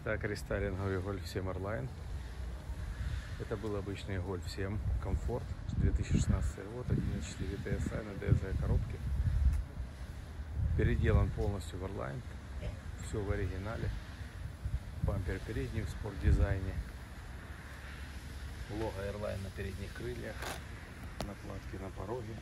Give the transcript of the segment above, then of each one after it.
Так, рестайлинговый Golf 7 Airline. Это был обычный Golf 7 Комфорт 2016 год, 1.4 TSI на DSG коробке. Переделан полностью в Airline. Все в оригинале. Бампер передний в спорт-дизайне. Лого Airline на передних крыльях. Накладки на пороге.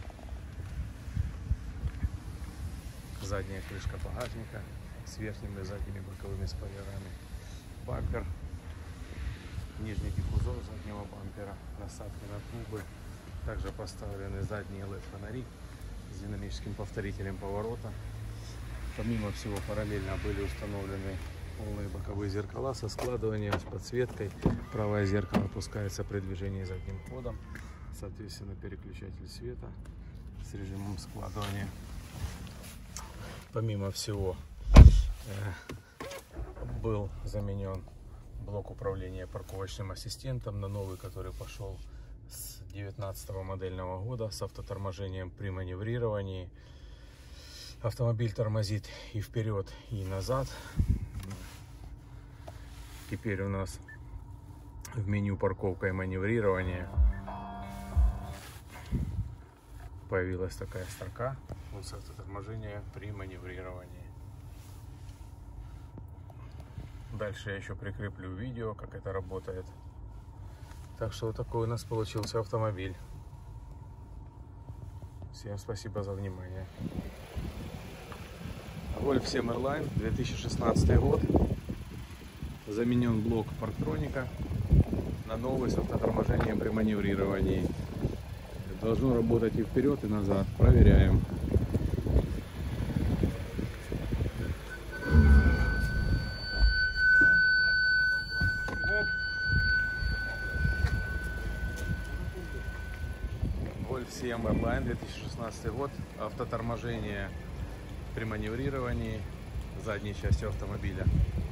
Задняя крышка багажника с верхними и задними боковыми спойлерами. Бампер, нижний диффузор заднего бампера, насадки на трубы. Также поставлены задние LED-фонари с динамическим повторителем поворота. Помимо всего, параллельно были установлены полные боковые зеркала со складыванием, с подсветкой. Правое зеркало опускается при движении задним ходом. Соответственно, переключатель света с режимом складывания. Помимо всего, был заменен блок управления парковочным ассистентом на новый, который пошел с 2019 модельного года, с автоторможением при маневрировании. Автомобиль тормозит и вперед, и назад. Теперь у нас в меню парковка и маневрирование появилась такая строка: функция автоторможения при маневрировании. Дальше я еще прикреплю видео, как это работает. Так что вот такой у нас получился автомобиль. Всем спасибо за внимание. Golf 7 Airline, 2016 год. Заменен блок парктроника на новый с автоторможением при маневрировании. Должно работать и вперед, и назад. Проверяем. Golf 7 Airline, 2016 год. Автоторможение при маневрировании задней части автомобиля.